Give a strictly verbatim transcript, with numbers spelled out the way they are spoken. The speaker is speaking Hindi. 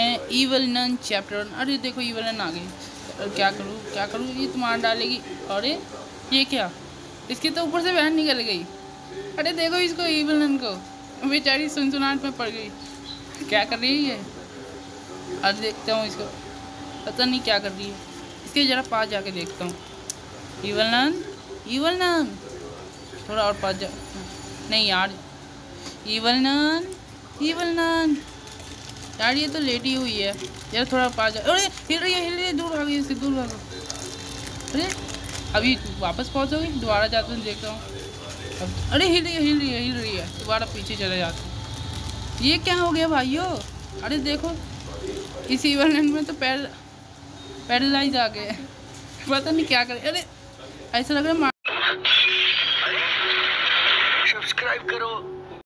Evil none chapter one. अरे देखो ईवल नन आ गई। और क्या करूँ क्या करूँ, ये तो मार डालेगी। अरे ये क्या, इसके तो ऊपर से बहन निकल गई। अरे देखो इसको, ईवल नन को, बेचारी सुनसुनाहट में पड़ गई। क्या कर रही है ये? अरे देखता हूँ इसको, पता नहीं क्या कर रही है। इसके ज़रा पास जाके देखता हूँ। ईवल नन, ईवल नन, थोड़ा और पास जा। नहीं यार, ईवल नन, ईवल नन यार, ये तो लेटी हुई है यार, थोड़ा पास जा। अरे हिल रही है, हिल रही है, दूर भागी, इससे दूर भागो। अरे अभी वापस पहुँचोगी? दोबारा जाता हूँ, देखता हूँ। अब अरे हिल रही है, हिल रही है, हिल रही है, दोबारा पीछे चले जाते हैं। ये क्या हो गया भाइयों? अरे देखो इस ईवल नन में तो पैर पैरालाइज आ गए, पता नहीं क्या करे। अरे ऐसा लग रहा है